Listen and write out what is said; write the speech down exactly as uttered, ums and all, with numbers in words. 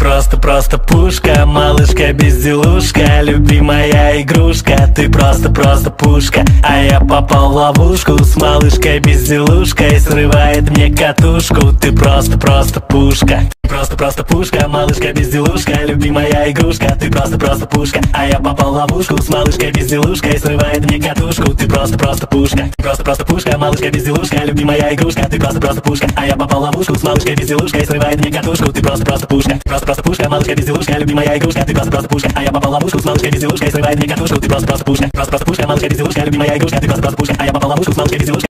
просто-просто пушка, малышка-безделушка, любимая игрушка. Ты просто-просто пушка, а я попал в ловушку. С малышкой-безделушкой срывает мне катушку. Ты просто-просто пушка. Просто-просто пушка, малышка-безделушка, любимая игрушка. Ты просто-просто пушка, а я попал в ловушку. С малышкой-безделушкой срывает мне катушку. Ты просто-просто пушка. Просто-просто пушка, малышка-безделушка, любимая игрушка. Ты просто-просто пушка, а я попал в ловушку. С малышкой-безделушкой срывает мне катушку. Ты просто-просто пушка. Просто-просто пушка, малышка-безделушка, любимая игрушка. Ты просто-просто пушка, а я попал в ловушку. С малышкой-безделушкой срывает мне катушку. Ты просто-просто пушка. Просто-просто пушка, малышка-безделушка, любимая игрушка. Ты просто-просто пушка, а я попал в ловушку. С малышкой-безделушкой